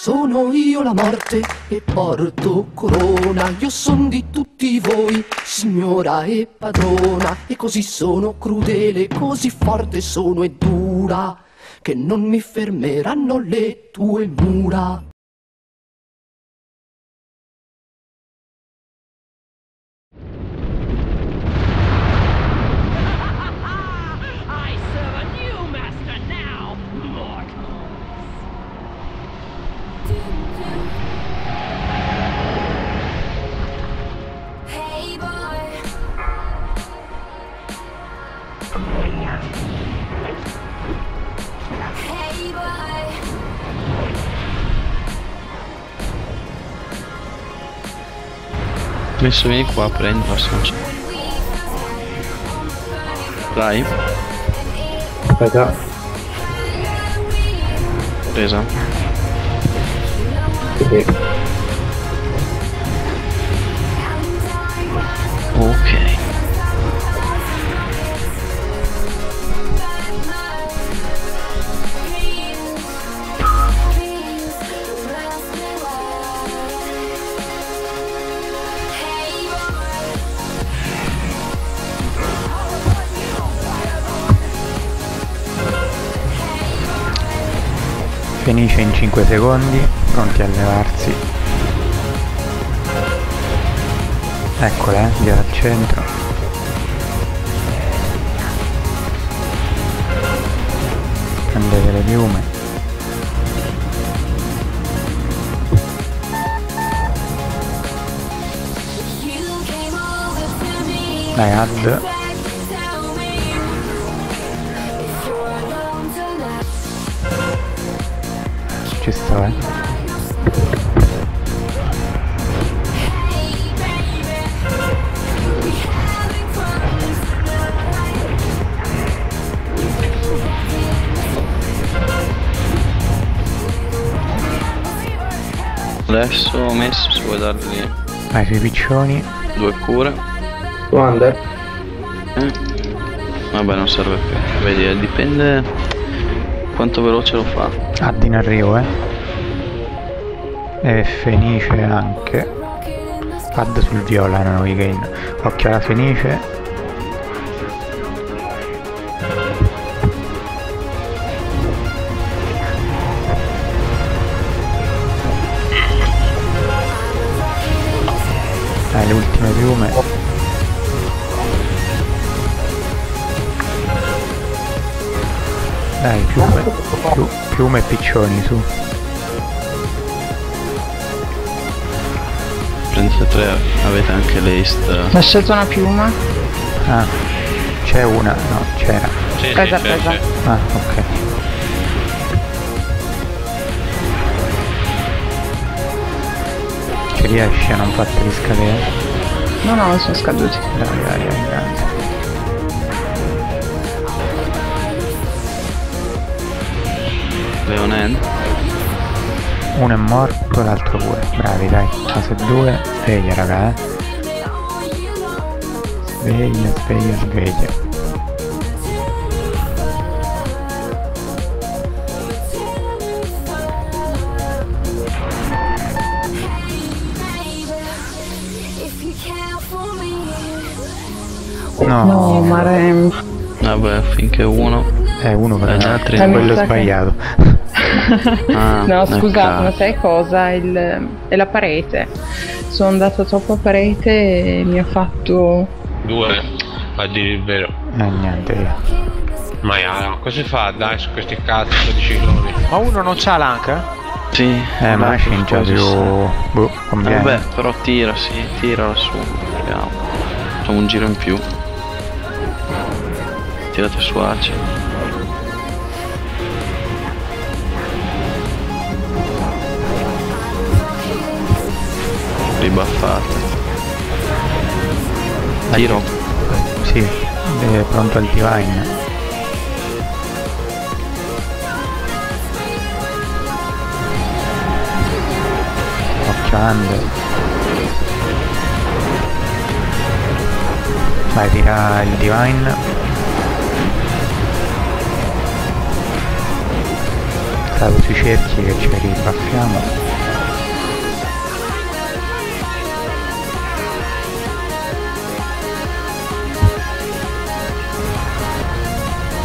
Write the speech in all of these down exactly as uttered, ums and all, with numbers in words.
Sono io la morte e porto corona, io son di tutti voi, signora e padrona, e così sono crudele, così forte sono e dura, che non mi fermeranno le tue mura. Adesso vieni qua, prendi la soncia. Dai. Aspetta. Presa. Sì. Ok. Finisce in cinque secondi, pronti a levarsi. Eccola, eh, via dal centro. Prendete le piume. Dai, add. Ci sto, eh. Adesso ho messo, se vuoi dargli Vai sui piccioni. due cure. Tu under? Eh. Vabbè, non serve più. Vedi, eh, dipende quanto veloce lo fa. Add in arrivo, eh. E Fenice anche. Add sul viola, non gain. Occhio alla Fenice. Dai, le ultime piume. Dai, piume, piu, piume e piccioni, su. Prendete tre, avete anche l'East. Ho scelto una piuma. Ah, c'è una, no, c'era. Sì, Presa, sì, c'è, presa. c'è. Ah, ok. Ci riesci a non farti scadere? No, no, non sono scaduti. Dai, dai, dai, grande. Leonen. Uno è morto, l'altro pure. Bravi, dai. Fase due. Sveglia, raga, eh. Sveglia, sveglia, sveglia. No, No, mare. Vabbè, finché uno. è uno per Eh, gli no, altri è no. quello Mi sa che- sbagliato. Ah, No, scusate, ecco. ma sai cosa? Il... È la parete. Sono andata troppo a parete e mi ha fatto. Due, a dire il vero. Eh, niente, via. Ma ja, cosa si fa dai su questi cazzo di cicloni? Ma uno non c'ha l'anca? Sì, Eh, ma vabbè, c'è quasi più... sì. Boh, conviene. Vabbè, però tira, sì, tira lassù. Vediamo. Facciamo un giro in più. Tirate su Ace. Ribaffate. Tiro. Sì, è pronto al divine. Occhio under. Vai, tira il divine. Stavo sui cerchi che ci ribaffiamo.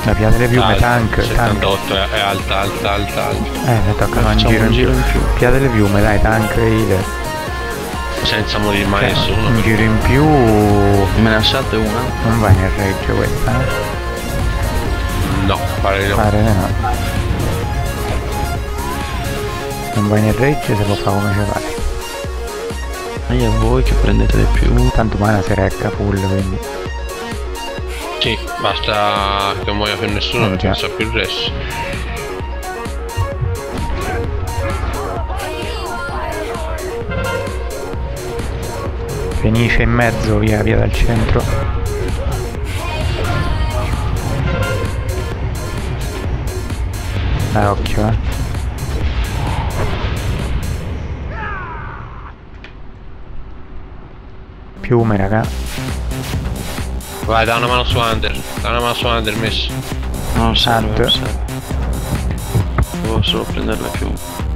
La via delle piume, Ah, tank, tank. settantotto è, è alta, alta, alta, alta. Eh, mi tocca un Facciamo giro, un giro in in più. più. Via delle piume, dai, tank, healer. Senza morire mai Cioè, nessuno. un giro in più. Me ne lasciate una? Non vai nel reggio questa, eh? No, pare di no. Pare di no. Non vai nel reggio se lo fa come ci pare. E a voi che prendete di più. Tanto mana si recca full, quindi. Sì, basta che non muoia per nessuno Eh, perché già. non sa più il resto. Fenice in mezzo, via, via dal centro. Dai, occhio, eh. Piume, raga. Vai, da una mano su Under. Da una mano su Under messo. Non serve, non Tanto. serve. Devo solo prenderle più.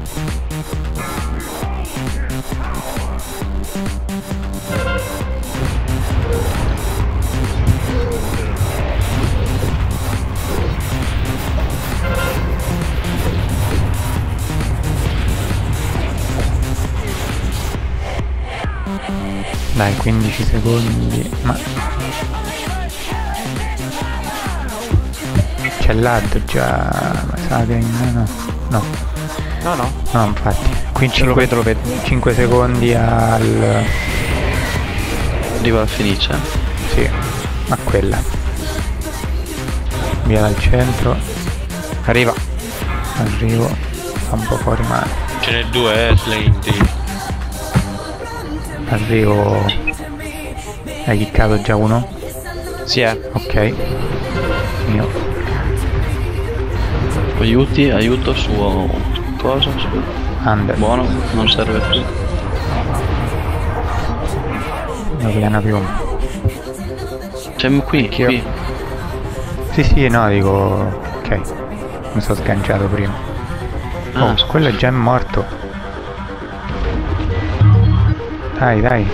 Dai, quindici secondi. Ma c'è l'ad già. Ma sa che. No, no. No, no. No, infatti. Qui Ce lo vedo, lo vedo. cinque secondi al. Arriva la Fenice. Sì, a quella. Via dal centro. Arriva. Arrivo. Fa un po' fuori mano. Ce n'è due, eh, Slade. Arrivo. Hai chiccato già uno? Sì, eh. Ok. Mio. Aiuti, aiuto su cosa? Su... Under. Buono, non serve più. La piena piuma. C'è qui, qui. Sì, sì, no, dico. Ok. Mi sono sganciato prima. Ah, Oh, scusa. quello è già morto. Dai, dai.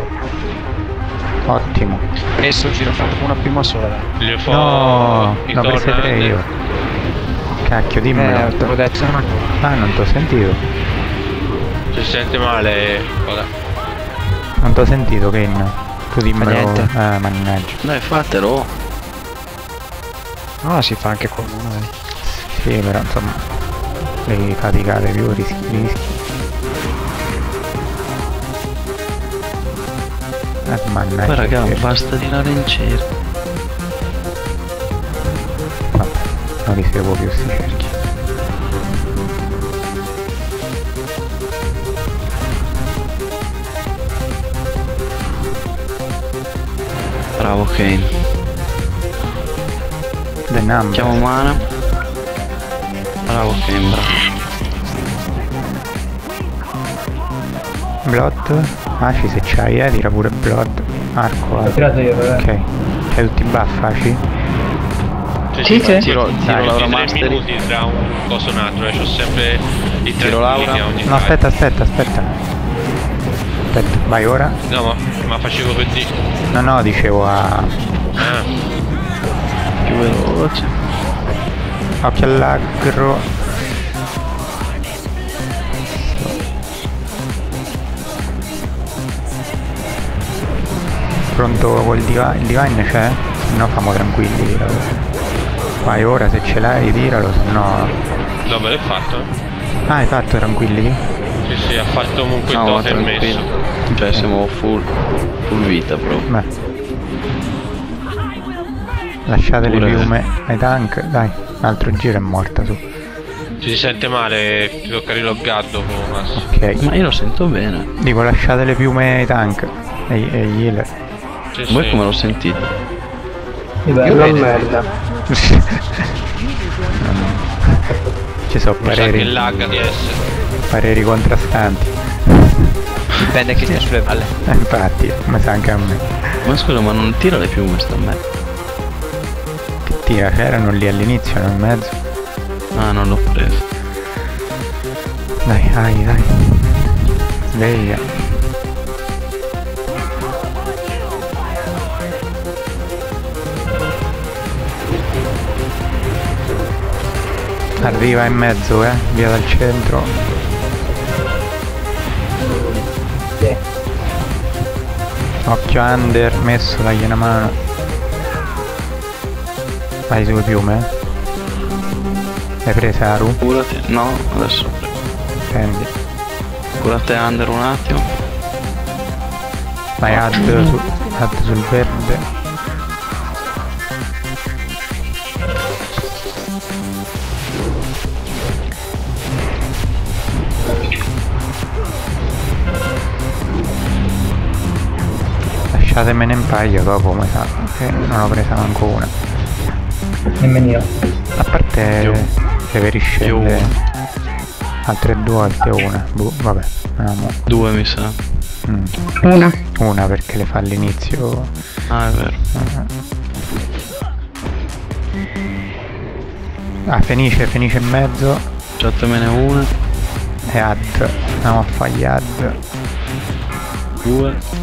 Ottimo. Messo il giro, ho fatto una prima sola. Dai. Le fo... No, i l'ho presa torna te Under. io. Cacchio, Eh, dimmelo. te l'ho detto. Ah, non t'ho sentito. Se si sente male, vabbè. Non t'ho sentito, Ken. Tu dimmelo. niente. Ah, mannaggia. Dai, fatelo. No, si fa anche con uno, dai. Sì, però insomma. Devi faticare più, rischi, rischi. Eh, mannaggia. Poi raga, sì. basta tirare in cerchio. Vabbè, non li seguo più sti cerchi. Bravo Kane. The number. Chiamo mana. Bravo Kane, bravo. Blood. Aci se c'hai, eh, tira pure Blood. Arco, L'ho eh. tirato io, però. Ok. C'hai tutti i buff, Aci? Se Sì, si sì. fa Tiro, questi tiro Laura tre Mastery. minuti tra un coso e un altro, eh, c'ho sempre i tre Tiro Laura. minuti a ogni No, fight. aspetta, aspetta, aspetta. Aspetta, vai ora. No, ma, ma facevo per di... No, no, dicevo a. Ah, Più veloce. Occhio all'aggro. Pronto col divine, il divine c'è? Se no famo tranquilli, tiralo. Vai ora se ce l'hai tiralo, se no. no, me l'hai fatto? Ah, hai fatto tranquilli? Sì, sì, ha fatto comunque il No, totem tranquillo. messo. Cioè siamo full, full vita proprio. Beh. Lasciate Pure- le piume ai tank, dai, un altro giro è morta su. Se si sente male, ti tocca riloggato dopo. Massimo. Ok. Ma io lo sento bene. Dico lasciate le piume ai tank. E ai healer. Sì, Voi sì. come lo sentite? Io non merda. Ci sono Mi sa che pareri, lagga di essere. pareri contrastanti. Dipende che stia sulle palle. Eh, infatti, ma sa anche a me. Ma scusa, ma non tira le piume sta a me? Che tira, c'erano lì all'inizio, nel mezzo. Ah, non l'ho preso. Dai, dai, dai. Sveglia. Arriva in mezzo, eh, via dal centro. Sì. Occhio under, messo, dagli una mano. Vai sulle piume, eh. L'hai presa Aru? Curati. No, adesso Prendi. curate under un attimo. Vai add, su, add sul verde. Lasciatemene un paio dopo, mi sa, che non ho presa manco una. Nemmeno io. A parte Io. se per riscende altre due volte una. Boh, vabbè, andiamo. Due mi sa. Mm. Una. Una perché le fa all'inizio. Ah, è vero. Ah, finisce, finisce in mezzo. Lasciatemene una. E add. Andiamo a fare gli add. Due.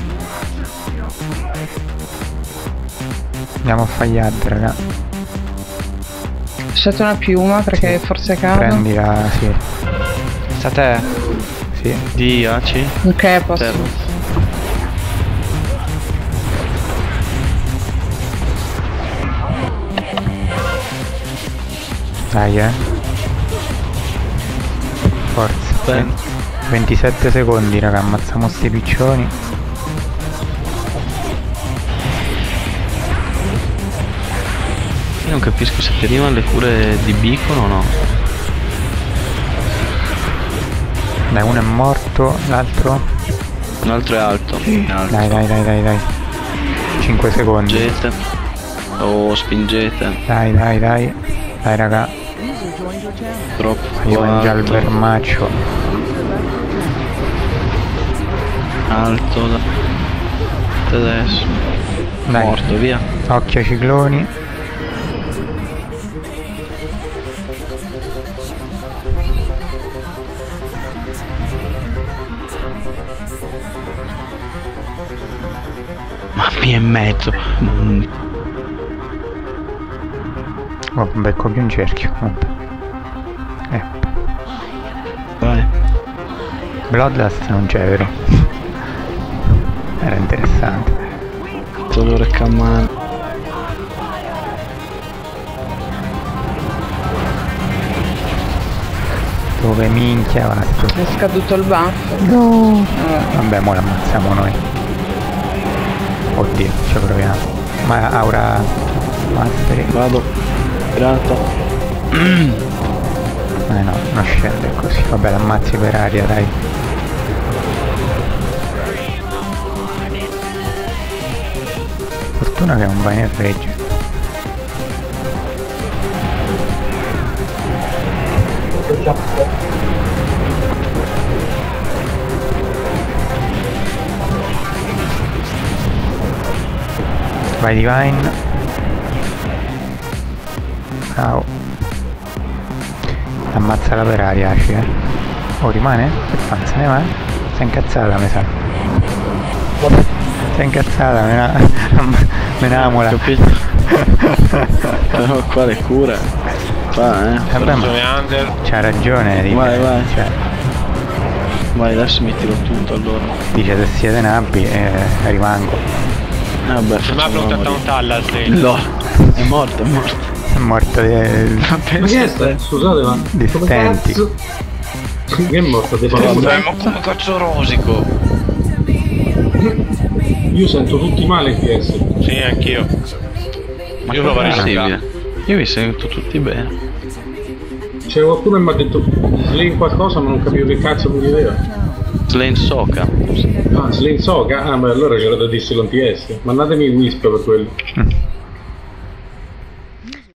Andiamo a fare gli add, raga. Lasciate una piuma perché forse cade. Prendila, sì. Sta te? Sì. Di A C. Ok, posso. Terra. Dai, eh. Forza. Bene. ventisette secondi, raga, ammazziamo sti piccioni. Io non capisco se ti arrivano le cure di beacon o no. Dai, uno è morto, l'altro. Un altro è alto. alto. Dai, dai, dai, dai, dai. cinque secondi. Spingete. O spingete. Dai, dai, dai. Dai, raga. Troppo. Io mangio il alto. vermaccio. Alto. Da... Adesso. Dai. Morto, via. Occhio ai cicloni. Mamma mia e mezzo. Mm. Oh, becco più un cerchio. Vabbè. Eh. Vai. Bloodlust non c'è, vero? Era interessante. Solo reccamare. Dove minchia basta. È scaduto il buff. No. Vabbè, mo l'ammazziamo noi. Oddio, ci proviamo. Ma Aura Mastery. Vado. Pirata. Eh no, non scende così. Vabbè, l'ammazzi per aria, dai. Fortuna che non vai nel regge. Vai Divine. Ciao. Ammazzala per aria, Aci, eh. Oh, rimane? Che fa? Se ne va? Si è incazzata, mi sa. Si è incazzata, me la... me la amola. Capito? Però qua le cure. Fa, eh. Vabbè, ma Sono under. c'ha ragione, dice. Vai, vai. Cioè, Vai, adesso mi tiro tutto allora. dice se siete nabbi, eh, rimango. Eh, vabbè, Se mi ha facciamo bloccato un morire. Tallas lì. No, è morto, è morto. È morto di... Ma Ma che è pensa sta? te. Scusate, ma Di come stenti. cazzo? Che è morto di paura? Ma come cazzo rosico? Io sento tutti male in P S. Sì, anch'io. Ma Io come provo a è possibile? rilassare. Io vi sento tutti bene. C'è qualcuno che mi ha detto Slane qualcosa ma non capivo che cazzo mi diceva. Slane Soka. Ah, Slane Soka? Ah, ma allora c'era da dirsi l'O T S. Mandatemi Wisp per quello. Mm.